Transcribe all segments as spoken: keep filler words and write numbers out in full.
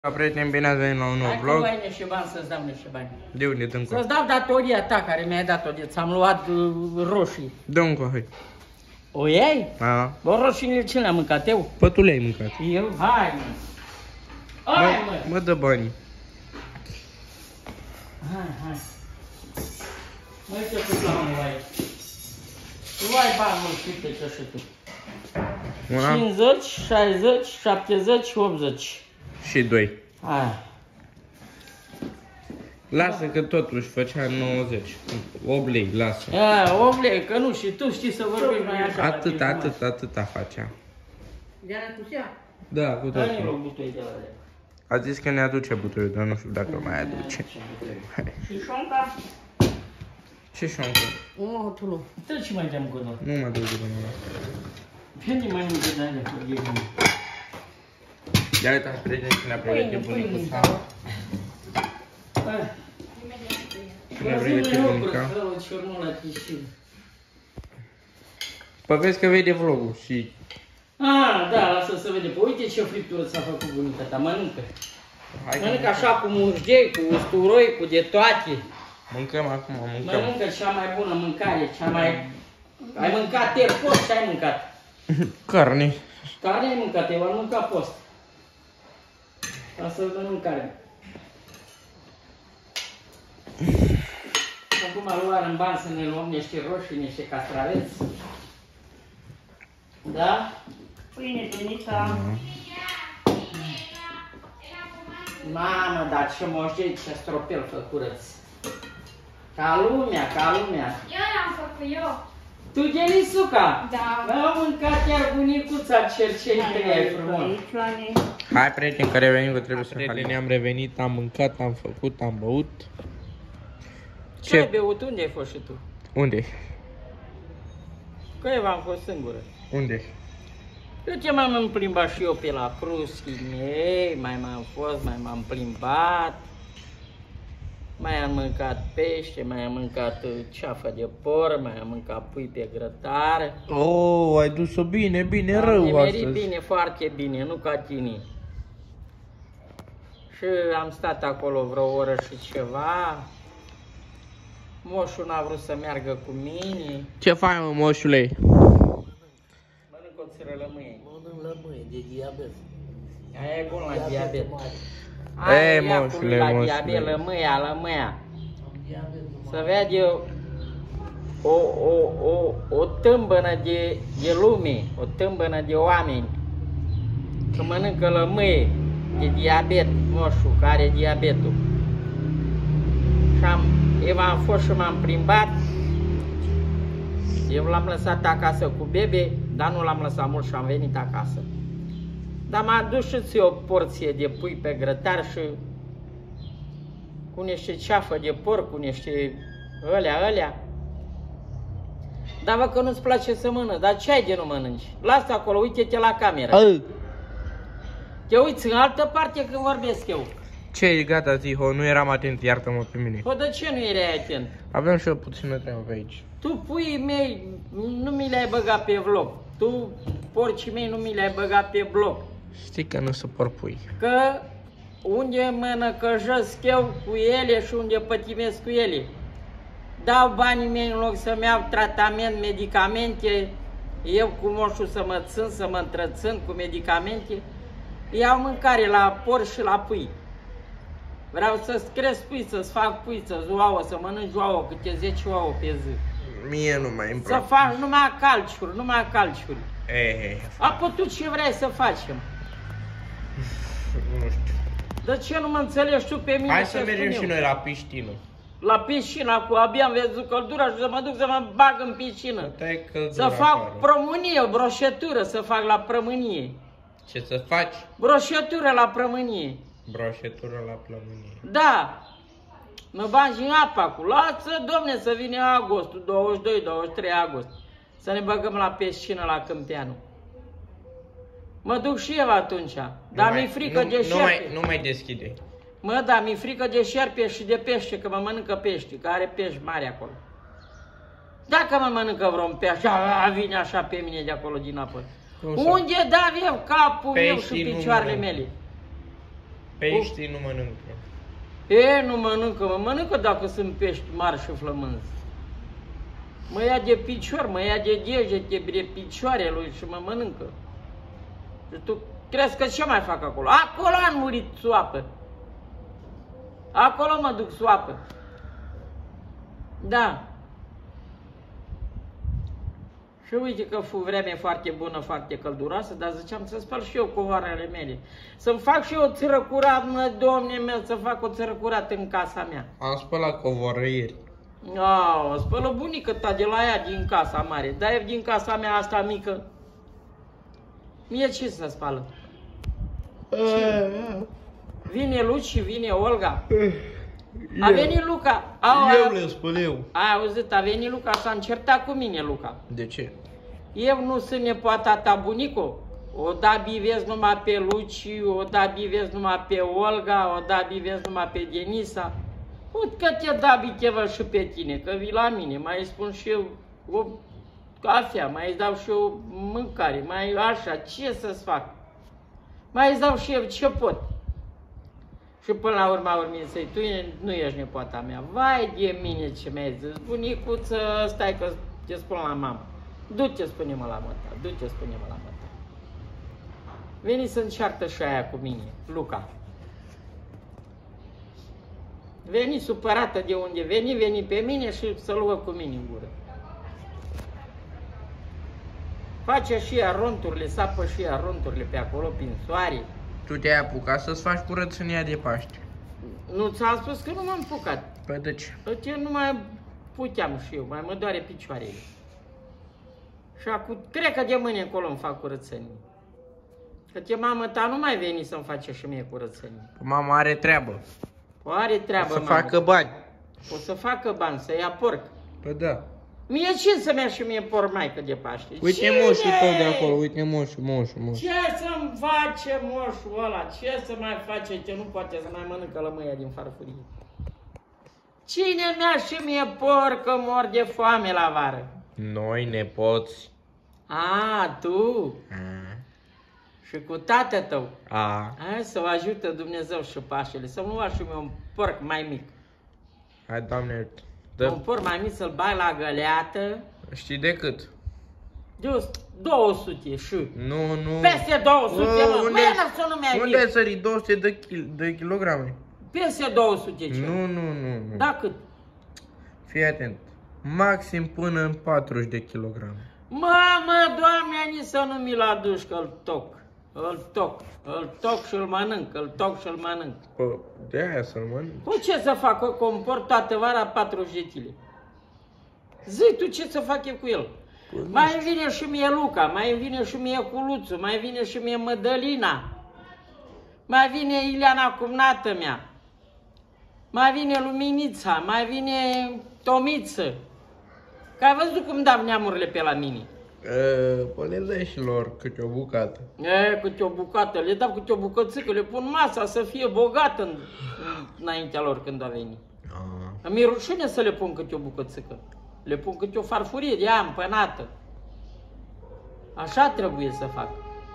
Prieteni, bine ați venit la un nou Hai vlog. Hai că niște bani să-ți dau niște bani. De unde? Dă-mi Să-ți dau datoria ta care mi-ai dat-o de ți-am luat uh, roșii. Dă-mi cu hai. O iei? A. Bă, roșiile ce le-am mâncat eu? Bă, tu le-ai mâncat. Eu? Hai, mă. Hai, Mă, mă. mă dă banii. Hai, hai. Mă, ce cât la unul ai? Tu ai bani, mă, uite ce și tu. Una cincizeci, șaizeci, șaptezeci, optzeci. și doi. Hai. Lasă că totuși făcea nouăzeci. opt lei, lasă. Ia, omule, că nu, și tu știi să vorbești mai așa. Atât, atât, atâta facea. De-aia cu ea? Da, cu Dă-mi totul. rog butoi de la ele. A zis că ne aduce butoiul, dar nu știu dacă mai aduce. Și șonca? Ce șoncă? O, tu nu. Treci mai de-am gândul. Nu mă duc de la Veni mai mult de alea cu ghebun. Ia uitați, prieteni, și ne-a pregătit bunicuța. Și ne-a pregătit bunica. Păi vezi că vede vlogul și... Ah, da, lasă să vedem. Păi uite ce friptură ți-a făcut bunica ta, mănâncă. Hai că Mănâncă așa cu mușghei, cu usturoi, cu de toate. mâncăm acum, mâncăm. Mănâncă cea mai bună mâncare, cea mai... Ai mâncat ieri post, ce ai mâncat? Carne. Carne ai mâncat, eu am mâncat post. Ca să mănânc carne. Acum luar în bani să ne luăm niște roșii, niște castraveți. Da? Pâine, pâinița. Mamă, dar ce moșgei, ce stropel făcurăți. Ca lumea, ca lumea. Eu l-am făcut eu. Tu, Ghelisuca? Da. Am mâncat chiar bunicuța cercetărie frumos. Hai, prieteni, că revenim, că trebuie să prieteni, am revenit, am mâncat, am făcut, am băut. Ce ai beut? Unde ai fost și tu? Unde? Că eu am fost singură. Unde? Eu ce m-am plimbat și eu pe la pruschii mei, mai m-am fost, mai m-am plimbat. Mai am mâncat pește, mai am mâncat ceafă de porc, mai am mâncat pui pe grătar. Oh, ai dus-o bine, bine, Am rău nimerit astăzi. bine, foarte bine, nu ca tine. Și am stat acolo vreo oră și ceva. Moșul n-a vrut să meargă cu mine. Ce faci, mă, moșule? Mănânc o țără lămâie. Mănânc lămâie de diabet. Aia e bun la diabet. Ei, Aia e moșule, la moșule. diabet, lămâia, lămâia. Să vede eu o, o, o, o tâmbănă de, de lume, o tâmbănă de oameni, că mănâncă lămâie de diabet, moșul care are diabetul. Și am, eu am fost și m-am plimbat, eu l-am lăsat acasă cu bebe, dar nu l-am lăsat mult și am venit acasă. Dar m-a dus și o porție de pui pe grătar și cu niște ceafă de porc, cu niște ălea, ălea. Dar văd că nu-ți place să mănânci, dar ce ai de nu mănânci? Lasă acolo, uite-te la cameră. A, Te uiți în altă parte când vorbesc eu. ce e, gata, Ziho, nu eram atent, iartă-mă pe mine. Păi de ce nu erai atent? Aveam și eu puțină treabă pe aici. Tu, puii mei, nu mi le-ai băgat pe vlog. Tu, porcii mei, nu mi le-ai băgat pe blog. Știi că nu suport pui. Că unde mă năcăjesc eu cu ele și unde pătimesc cu ele. Dau banii mei în loc să-mi iau tratament, medicamente, eu cu moșul să mă țin, să mă întrețin cu medicamente, iau mâncare la porc și la pui. Vreau să-ți cresc pui, să-ți fac pui, să-ți ouă, să mănânci ouă, câte zece ouă pe zi. Mie nu mai îmi Să plac. fac numai calciuri, numai calciuri. Ei, ei, Apoi tu ce vrei să facem? nu știu. De ce nu mă înțelegi tu pe mine? Hai ce să spun mergem eu? și noi la piscină. La piscina cu abia am văzut căldura și să mă duc să mă bag în piscină. Stai căldura Să fac afară. prămânie, broșetură să fac la prămânie. Ce să faci? Broșetură la prămânie. Broșetură la plămânie. Da. Mă bagi în apa cu lasă, domne, să vine agostul, douăzeci și doi douăzeci și trei agost. Să ne băgăm la piscină la Câmpeanu. Mă duc și eu atunci. Dar mi-e frică nu, de nu șerpe. mai, nu mai deschide. Mă, da, mi-e frică de șerpe și de pește, că mă mănâncă pește, că are pești mari acolo. Dacă mă mănâncă vreun pește, a, vine așa pe mine de acolo din apă. Unde da eu capul meu și Peștii nu picioarele mănânc. mele? Peștii nu mănâncă. E, nu mănâncă, mă mănâncă dacă sunt pești mari și flămânzi. Mă ia de picior, mă ia de degete, de picioare lui și mă mănâncă. Și tu crezi că ce mai fac acolo? Acolo am murit soapă. Acolo mă duc soapă. Da. Și uite că fu vreme foarte bună, foarte călduroasă, dar ziceam să spăl și eu covoarele mele. Să-mi fac și eu o țără curată, domne meu, să fac o țără curată în casa mea. Am spălat covoră ieri. Oh, spălă bunica ta de la ea din casa mare, dar e din casa mea asta mică. Mie ce să spală? Vine Luci, vine Olga. A venit Luca. Au, Eu le spăl eu. ai auzit, a venit Luca, s-a încertat cu mine Luca. De ce? Eu nu sunt nepoata ta, bunico. O da bivezi numai pe Luci, o da bivezi numai pe Olga, o da bivezi numai pe Denisa. Uite că te da bitevă și pe tine, că vii la mine, mai spun și eu o cafea, mai îți dau și eu mâncare, mai așa, ce să-ți fac? Mai îți dau și eu ce pot. Și până la urma urmei să-i, tu nu ești nepoata mea. Vai de mine ce mi-ai zis, bunicuță, stai că te spun la mamă. Du-te, spune-mă la măta, du-te, spune-mă la măta. Veni să înceartă și aia cu mine, Luca. Veni supărată de unde veni, veni pe mine și să luă cu mine în gură. Face și ea ronturile, sapă și ea ronturile pe acolo, prin soare. Tu te-ai apucat să-ți faci curățenia de Paște. Nu ți-am spus că nu m-am apucat. Păi de ce? Eu nu mai puteam și eu, mai mă doare picioarele. Și acum trecă de mâine încolo îmi fac curățenie. Că te mamă ta nu mai veni să-mi face și mie curățenie. Mama are treabă. O are treabă, Să mamă. facă bani. O să facă bani, să ia porc. Păi da. Mie ce să merg și mie porc maică de Paște? Uite moșul tău de acolo, uite moșul, moșul, moșul. Ce să-mi face moșul ăla? Ce să mai face? Ce nu poate să mai mănâncă lămâia din farfurie. Cine mi-a și mie porc că mor de foame la vară? Noi, nepoți. A, tu? A. Și cu tată tău? A. Hai să o ajută Dumnezeu și Pașele, să nu fac și mie un porc mai mic. Hai, Doamne, Un dă. porc mai mic să-l bai la găleată. Știi de cât? De două sute și... Nu, nu. Peste două sute, Oh, mă! unde- Măi, să nu mi-ai Unde ai zis. sărit două sute de, kil de kilograme? Peste două sute ce? Nu, nu, nu, nu. Da, cât? Fii atent. Maxim până în patruzeci de kilograme. Mamă, Doamne, nici să nu mi-l aduci, că îl toc. Îl toc, îl toc și îl mănânc, îl toc și îl mănânc. Pă, de aia să-l mănânc. Păi ce să fac, o comport toată vara patruzeci de zile? Zi tu ce să fac eu cu el? Mai îmi vine și mie Luca, mai îmi vine și mie Culuțu, mai vine și mie Mădălina, mai vine Ileana cumnată mea, mai vine Luminița, mai vine Tomiță. Că ai văzut cum dau neamurile pe la mine? Uh, pă le dai și lor câte o bucată. E, câte o bucată, le dau câte o bucățică, le pun masa să fie bogată în, în, înaintea lor când a venit. Ah. Mi-e rușine să le pun câte o bucățică. Le pun câte o farfurie de aia împănată. Așa trebuie să fac.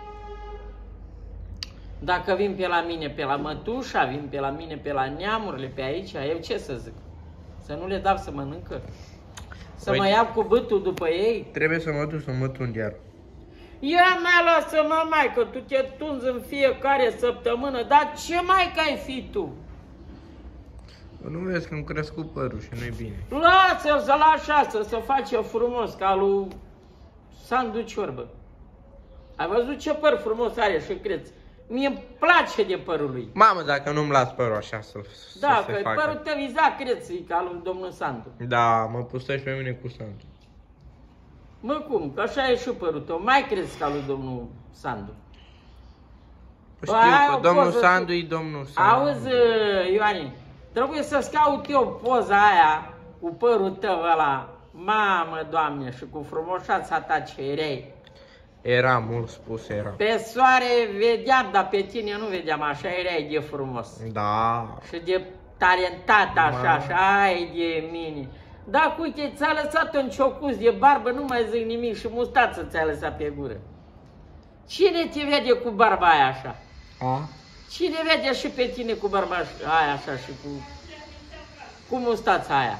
Dacă vin pe la mine, pe la mătușa, vin pe la mine, pe la neamurile, pe aici, eu ce să zic? Să nu le dau să mănâncă? Să Păi- mă iau cu bâtul după ei? Trebuie să mă duc să mă tund iar. Ia mai lasă-mă, mai, că tu te tunzi în fiecare săptămână, dar ce mai că ai fi tu? Nu vezi că îmi crescut părul și nu-i bine. Lasă-l să-l așa, să se face frumos, ca lui Sandu Ciorbă. Ai văzut ce păr frumos are și creț? Mie îmi place de părul lui. Mamă, dacă nu-mi las părul așa să, Da, să că se facă. părul tău iza creț, e ca lui domnul Sandu. Da, mă pustești pe mine cu Sandu. Mă, cum? Că așa e și părul tău. Mai crezi ca lui domnul Sandu. Știu Ai că o domnul poză Sandu cu- e domnul Sandu. Auzi, Ioane, trebuie să-ți caut eu poza aia cu părul tău ăla. Mamă, Doamne, și cu frumoșața ta ce erai. Era mult spus, era. Pe soare vedeam, dar pe tine nu vedeam, așa erai de frumos. Da. Și de talentat așa, Ma. și ai de mine. Da, uite, ți-a lăsat un ciocuz de barbă, nu mai zic nimic, și mustață ți-a lăsat pe gură. Cine te vede cu barba aia așa? A? Cine vede și pe tine cu barba aia așa și cu, cu mustața aia?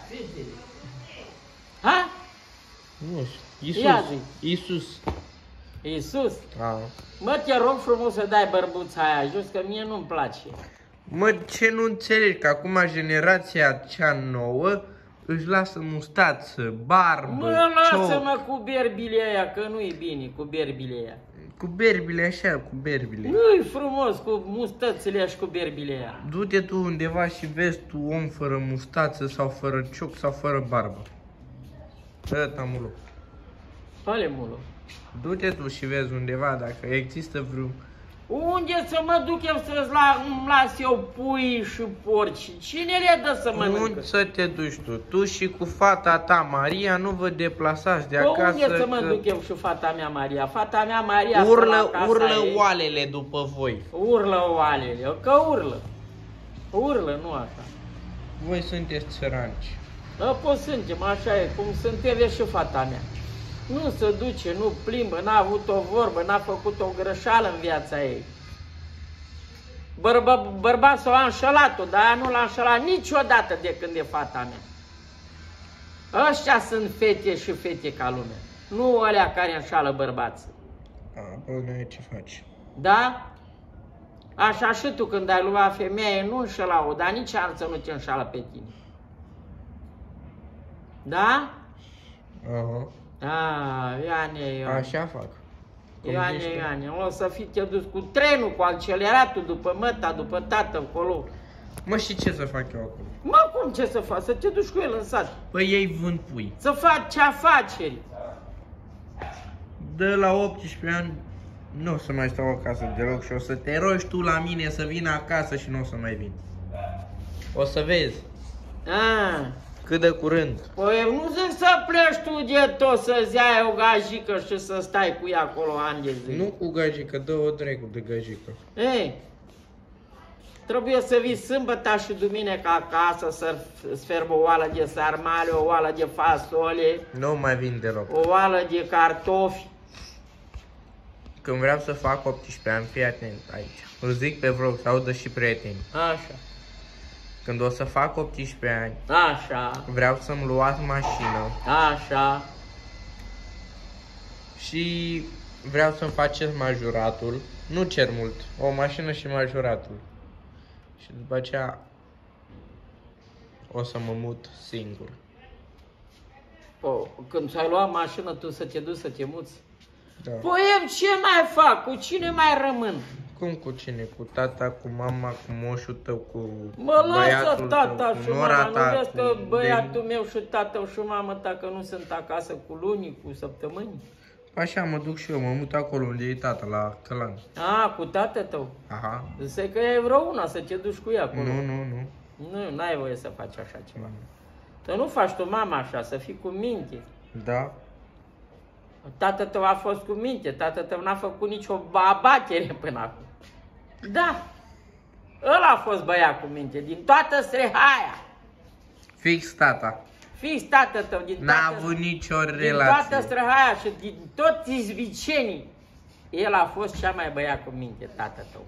Ha? Nu știu. Ia Iisus. zi. Iisus. Iisus? A. Mă, te rog frumos să dai bărbuța aia jos, că mie nu-mi place. Mă, ce nu înțelegi? Că acum generația cea nouă își lasă mustață, barbă, Mă, lasă-mă cioc. cu berbile aia, că nu-i bine cu berbile aia. Cu berbile așa, cu berbile. Nu-i frumos cu mustățile aia și cu berbile aia. Du-te tu undeva și vezi tu om fără mustață sau fără cioc sau fără barbă. Ăsta mulu. Pale mulu. Du-te tu și vezi undeva dacă există vreun... Unde să mă duc eu să-ți la, îmi las eu pui și porci? Cine le dă să mănâncă? Unde să te duci tu? Tu și cu fata ta, Maria, nu vă deplasați de Bă, acasă. unde să mă că duc eu și fata mea Maria? Fata mea Maria stă urlă, la casa urlă ei. oalele după voi. Urlă oalele, că urlă. Urlă, nu așa. Voi sunteți țăranci. Apoi suntem, așa e, cum suntem e și fata mea. Nu se duce, nu plimbă, n-a avut o vorbă, n-a făcut o greșeală în viața ei. Bărba, bărbatul a înșelat-o, dar ea nu l-a înșelat niciodată de când e fata mea. Ăștia sunt fete și fete ca lumea, nu alea care înșală bărbații. A, bă, n-ai ce faci. Da? Așa și tu când ai luat femeie, nu înșela-o, dar nici alții nu te înșală pe tine. Da? Aha. A, Ioane, Ioane. Așa fac. Cum Ioane, zici tu? Ioane, o să fi te dus cu trenul, cu acceleratul, după măta, după tată, acolo. Mă, și ce să fac eu acum? Mă, cum ce să faci? Să te duci cu el în sat. Păi ei vând pui. Să faci afaceri. De la optsprezece ani nu o să mai stau acasă deloc și o să te rogi tu la mine să vin acasă și nu o să mai vin. O să vezi. A, Cât de curând. păi nu zic să pleci tu de tot, să-ți ai o gajică și să stai cu ea acolo ani de zi. Nu cu gajică, dă o dracu de gajică. Ei, trebuie să vii sâmbătă și duminica acasă să sferb o oală de sarmale, o oală de fasole, Nu mai vin deloc. o oală de cartofi. Când vreau să fac optsprezece ani, fii atent aici. Îl zic pe vlog să audă și prieteni. Așa, Când o să fac optsprezece ani, așa, vreau să-mi luați mașină așa. și vreau să-mi faceți majuratul. Nu cer mult, o mașină și majuratul. Și după aceea o să mă mut singur. Păi, când ți-ai luat mașină, tu să te duci să te muți. Da. Păi eu ce mai fac? Cu cine mai rămân? Cum cu cine? Cu tata, cu mama, cu moșul tău, cu Mă lasă băiatul tata tău, și cu nora mama, ta, nu vezi cu că băiatul de... meu și tatăl și mama ta că nu sunt acasă cu luni, cu săptămâni? Așa mă duc și eu, mă mut acolo unde e tata, la Călan. A, cu tată tău. Aha. Zice că e vreo una să te duci cu ea acolo. Nu, nu, nu. Nu, n-ai voie să faci așa ceva. Să nu faci tu mama așa, să fii cu minte. Da. Tatăl tău a fost cu minte, tatăl tău n-a făcut nicio abatere până acum. Da, ăla a fost băiat cu minte, din toată strehaia. Fix tata. Fix tatăl tău, din N-a toată, avut nicio din relație. toată strehaia și din toți izvicenii, el a fost cea mai băiat cu minte, tatăl tău.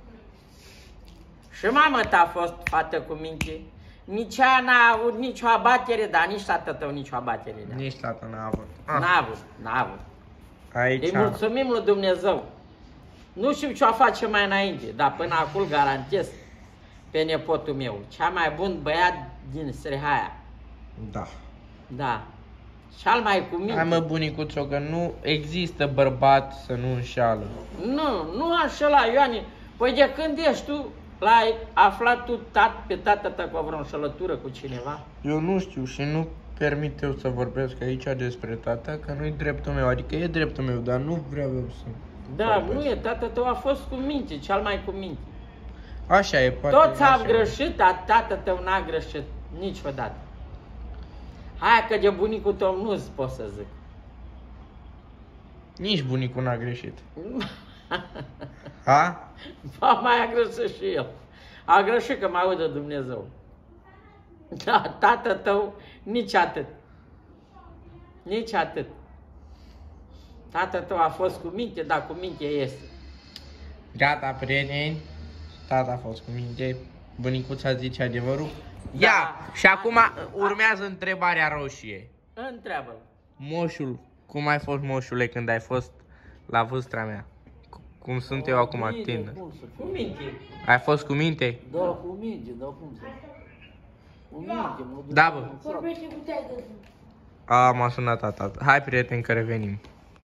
Și mama ta a fost fată cu minte. Nici ea n-a avut nicio abatere, dar nici tatăl tău nicio abatere. n-a Nici tata n-a avut. avut. N-a avut, n-a avut. Aici. Îi mulțumim lui Dumnezeu. Nu știu ce o face mai înainte, dar până acum garantez pe nepotul meu. Cea mai bun băiat din Strehaia. Da. Da. Cel mai cu minte. Hai mă, bunicuțo, că nu există bărbat să nu înșeală. Nu, nu așa la Ioane. Păi de când ești tu, l-ai aflat tu tat, pe tata ta cu vreo înșelătură cu cineva? Eu nu știu și nu permit eu să vorbesc aici despre tata, că nu-i dreptul meu. Adică e dreptul meu, dar nu vreau eu să... Da, vorbesc. nu e, tata tău a fost cu minte, cel mai cu minte. Așa e, poate. Toți așa am e. greșit, dar tata tău n-a greșit niciodată. Hai că de bunicul tău nu-ți pot să zic. Nici bunicul n-a greșit. Ha? Ba, mai a greșit și el. A greșit că mă audă Dumnezeu. Da, tată tău, nici atât. Nici atât. Tată tău a fost cu minte, dar cu minte este. Gata, prieteni. Tata a fost cu minte. Bunicuța zice adevărul. Da. Ia, și acum urmează întrebarea roșie. Întreabă-l. Moșul, cum ai fost moșule când ai fost la vârstra mea? C- Cum sunt eu acum Minte, tânăr? cum să Cu fie? minte. Ai fost cu minte? Da, cu minte, da, cum să Cu minte, mă duc Da, bă. în sat. Vorbește cu taică. A, m-a sunat tata. Hai, prieten, că revenim.